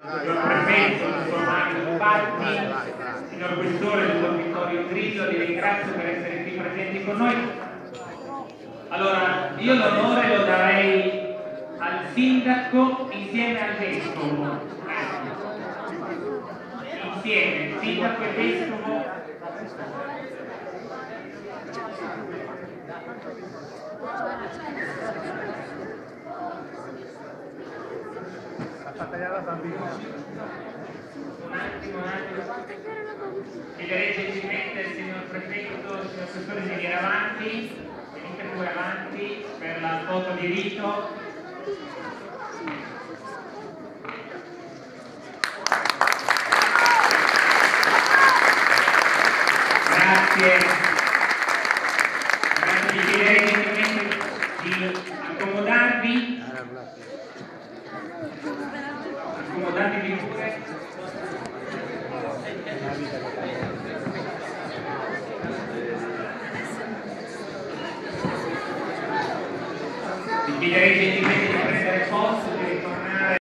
Signor Prefetto, dottor Mario Patti, signor Questore, dottor Vittorio Grillo, li ringrazio per essere qui presenti con noi. Allora, io l'onore lo darei al Sindaco insieme al Vescovo. Insieme, Sindaco e Vescovo. Un attimo. Chiederei gentilmente al signor Prefetto, al signor Questore di venire avanti, venite pure avanti per la foto di rito. Grazie. Vi chiederei gentilmente di accomodarvi. Accomodatevi pure. Vi chiederei gentilmente di prendere posto.